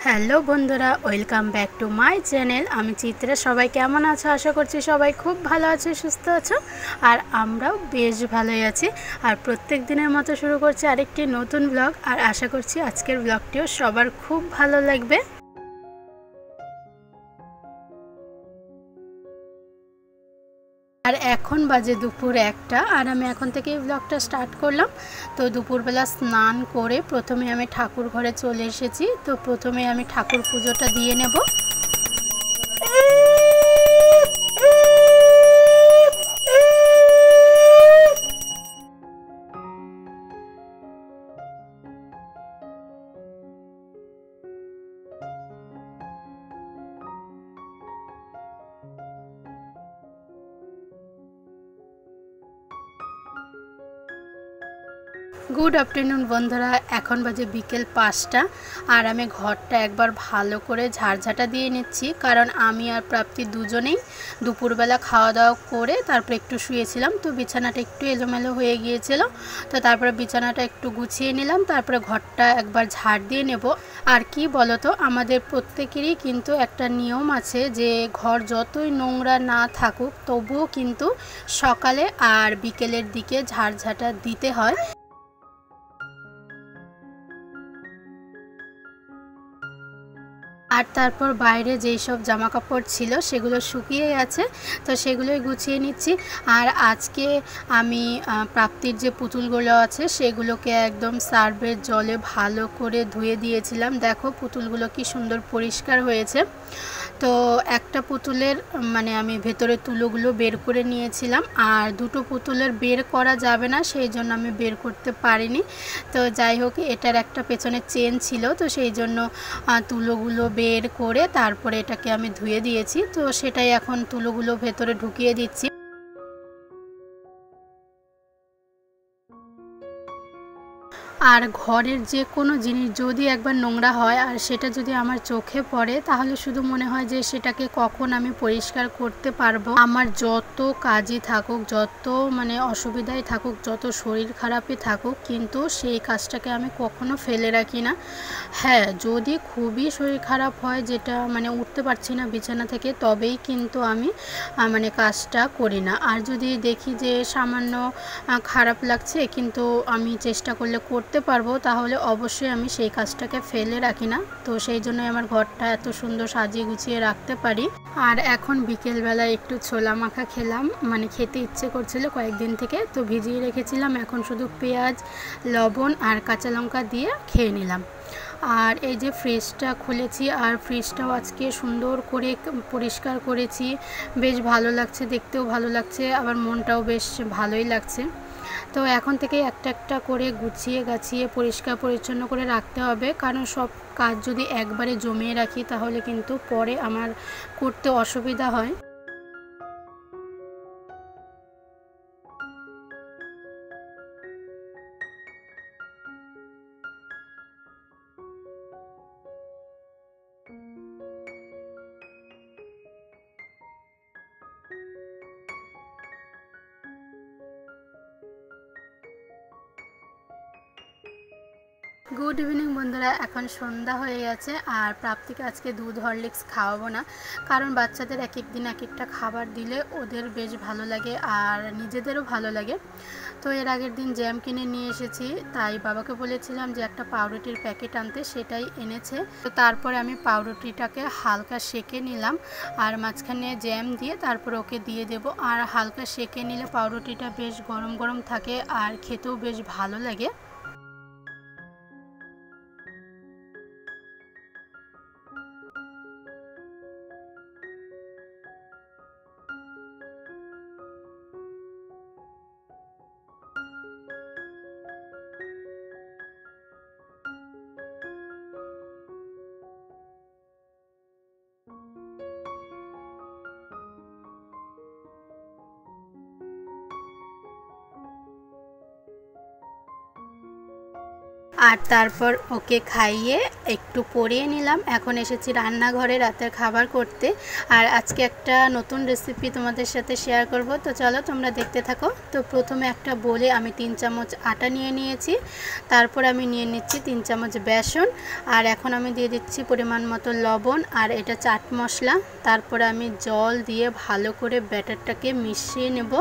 Hello বন্ধুরা, welcome back to my channel. আমি চিত্রা। সবাই কেমন আছো? আশা করছি সবাই খুব ভালো আছো, সুস্থ আছো। আর আমরাও বেশ ভালোই আছি। আর প্রত্যেক দিনের মতো শুরু করছি আরেকটি নতুন ব্লগ। আর আশা করছি আজকের ব্লগটিও সবার খুব ভালো লাগবে। আর এখন বাজে দুপুর 1টা, আর আমি এখন থেকেই ব্লগটা স্টার্ট করলাম। তো দুপুরবেলা স্নান করে প্রথমে আমি ঠাকুর ঘরে চলে এসেছি। তো প্রথমে আমি ঠাকুর পুজোটা দিয়ে নেব। গুড আফটারনুন বন্ধুরা, এখন বাজে বিকেল 5টা। আর আমি ঘরটা একবার ভালো করে ঝাড়ঝাঁটা দিয়ে নিচ্ছি, কারণ আমি আর প্রাপ্তি দুজনেই দুপুরবেলা খাওয়া দাওয়া করে তারপরে একটু শুয়েছিলাম। তো বিছানাটা একটু এলোমেলো হয়ে গিয়েছিল। তো তারপরে বিছানাটা একটু গুছিয়ে নিলাম, তারপরে ঘরটা একবার ঝাড় দিয়ে নেব। আর কি বলতো, আমাদের প্রত্যেকেরই কিন্তু একটা নিয়ম আছে যে ঘর যতই নোংরা না থাকুক তবুও কিন্তু সকালে আর বিকেলের দিকে ঝাড়ঝাঁটা দিতে হয়। আর তারপর বাইরে যেই সব জামা কাপড় ছিল সেগুলো শুকিয়ে গেছে, তো সেগুলোই গুছিয়ে নিচ্ছি। আর আজকে আমি প্রাপ্তির যে পুতুলগুলো আছে সেগুলোকে একদম সার্ফের জলে ভালো করে ধুয়ে দিয়েছিলাম। দেখো পুতুলগুলো কি সুন্দর পরিষ্কার হয়েছে। তো একটা পুতুলের আমি ভেতরে তুলোগুলো বের করে নিয়েছিলাম, আর দুটো পুতুলের বের করা যাবে না, সেই জন্য আমি বের করতে পারিনি। তো যাই হোক, এটার একটা পেছনে চেন ছিল, তো সেই জন্য তুলোগুলো বের করে তারপরে এটাকে আমি ধুয়ে দিয়েছি। তো সেটাই এখন তুলোগুলো ভেতরে ঢুকিয়ে দিচ্ছি। আর ঘরের যে কোনো জিনিস যদি একবার নোংরা হয় আর সেটা যদি আমার চোখে পড়ে, তাহলে শুধু মনে হয় যে সেটাকে কখন আমি পরিষ্কার করতে পারবো। আমার যত কাজই থাকুক, যত অসুবিধাই থাকুক, যত শরীর খারাপই থাকুক, কিন্তু সেই কাজটাকে আমি কখনো ফেলে রাখি না। হ্যাঁ, যদি খুবই শরীর খারাপ হয়, যেটা উঠতে পারছি না বিছানা থেকে, তবেই কিন্তু আমি কাজটা করি না। আর যদি দেখি যে সামান্য খারাপ লাগছে কিন্তু আমি চেষ্টা করলে করতে পারবো, তাহলে অবশ্যই আমি সেই কাজটাকে ফেলে রাখি না। তো সেই জন্যই আমার ঘরটা এত সুন্দর সাজিয়ে গুছিয়ে রাখতে পারি। আর এখন বিকেলবেলা একটু ছোলা মাখা খেলাম, খেতে ইচ্ছে করছিল কয়েকদিন থেকে, তো ভিজিয়ে রেখেছিলাম। এখন শুধু পেঁয়াজ, লবণ আর কাঁচা লঙ্কা দিয়ে খেয়ে নিলাম। আর এই যে ফ্রিজটা খুলেছি, আর ফ্রিজটাও আজকে সুন্দর করে পরিষ্কার করেছি। বেশ ভালো লাগছে, দেখতেও ভালো লাগছে, আবার মনটাও বেশ ভালোই লাগছে। তো এখন থেকে একটা একটা করে গুছিয়ে গাছিয়ে পরিষ্কার পরিচ্ছন্ন করে রাখতে হবে, কারণ সব কাজ যদি একবারে জমিয়ে রাখি তাহলে কিন্তু পরে আমার করতে অসুবিধা হয়। গুড ইভিনিং বন্ধুরা, এখন সন্ধ্যা হয়ে গেছে। আর প্রাপ্তিকে আজকে দুধ হরলিক্স খাওয়াবো না, কারণ বাচ্চাদের এক এক দিন এক একটা খাবার দিলে ওদের বেশ ভালো লাগে আর নিজেদেরও ভালো লাগে। তো এর আগের দিন জ্যাম কিনে নিয়ে এসেছি, তাই বাবাকে বলেছিলাম যে একটা পাউরুটির প্যাকেট আনতে, সেটাই এনেছে। তো তারপরে আমি পাউরুটিটাকে হালকা সেঁকে নিলাম, আর মাঝখানে জ্যাম দিয়ে তারপরে ওকে দিয়ে দেব। আর হালকা সেঁকে নিলে পাউরুটিটা বেশ গরম গরম থাকে আর খেতেও বেশ ভালো লাগে। আর তারপর ওকে খাইয়ে একটু পরিয়ে নিলাম। এখন এসেছি রান্নাঘরে রাতের খাবার করতে। আর আজকে একটা নতুন রেসিপি তোমাদের সাথে শেয়ার করব, তো চলো তোমরা দেখতে থাকো। তো প্রথমে একটা বলে আমি 3 চামচ আটা নিয়ে নিয়েছি, তারপর আমি নিয়ে নিচ্ছি 3 চামচ বেসন, আর এখন আমি দিয়ে দিচ্ছি পরিমাণ মতো লবণ আর এটা চাট মশলা। তারপরে আমি জল দিয়ে ভালো করে ব্যাটারটাকে মিশিয়ে নেব।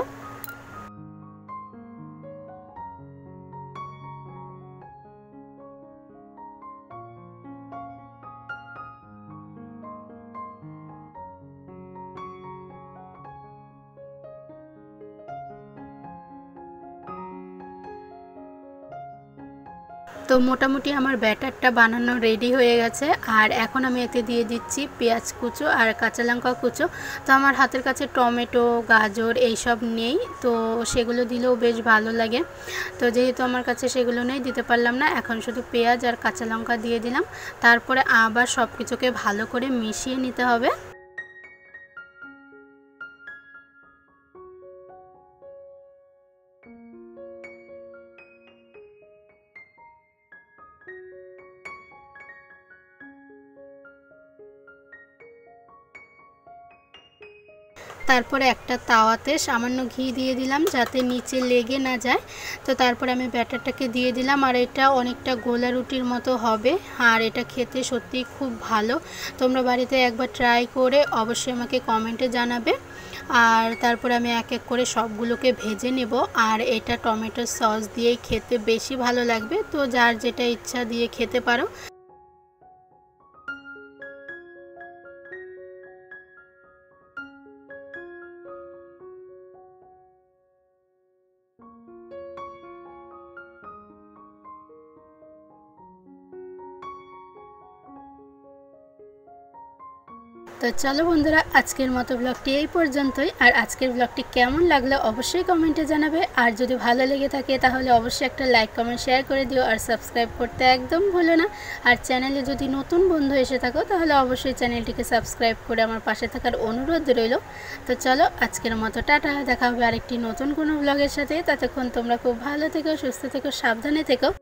তো মোটামুটি আমার ব্যাটারটা বানানো রেডি হয়ে গেছে। আর এখন আমি এতে দিয়ে দিচ্ছি পেঁয়াজ কুচো আর কাঁচা লঙ্কা কুচো। তো আমার হাতের কাছে টমেটো গাজর এইসব নেই, তো সেগুলো দিলেও বেশ ভালো লাগে। তো যেহেতু আমার কাছে সেগুলো নেই, দিতে পারলাম না, এখন শুধু পেঁয়াজ আর কাঁচা লঙ্কা দিয়ে দিলাম। তারপরে আবার সব কিছুকে ভালো করে মিশিয়ে নিতে হবে। তারপরে একটা তাওয়াতে সামান্য ঘি দিয়ে দিলাম যাতে নিচে লেগে না যায়। তো তারপরে আমি ব্যাটারটাকে দিয়ে দিলাম, আর এটা অনেকটা গোলা রুটির মতো হবে। আর এটা খেতে সত্যিই খুব ভালো, তোমরা বাড়িতে একবার ট্রাই করে অবশ্যই আমাকে কমেন্টে জানাবে। আর তারপরে আমি এক এক করে সবগুলোকে ভেজে নেব। আর এটা টমেটো সস দিয়েই খেতে বেশি ভালো লাগবে, তো যার যেটা ইচ্ছা দিয়ে খেতে পারো। তো চলো বন্ধুরা, আজকের মতো ব্লগটি এই পর্যন্তই। আর আজকের ব্লগটি কেমন লাগলো অবশ্যই কমেন্টে জানাবে। আর যদি ভালো লেগে থাকে তাহলে অবশ্যই একটা লাইক কমেন্ট শেয়ার করে দিও, আর সাবস্ক্রাইব করতে একদম ভুলো না। আর চ্যানেলে যদি নতুন বন্ধু এসে থাকো তাহলে অবশ্যই চ্যানেলটিকে সাবস্ক্রাইব করে আমার পাশে থাকার অনুরোধ রইল। তো চলো আজকের মতো টাটা, দেখা হবে আরেকটি নতুন কোনো ব্লগের সাথে। ততক্ষণ তোমরা খুব ভালো থেকো, সুস্থ থেকো, সাবধানে থেকো।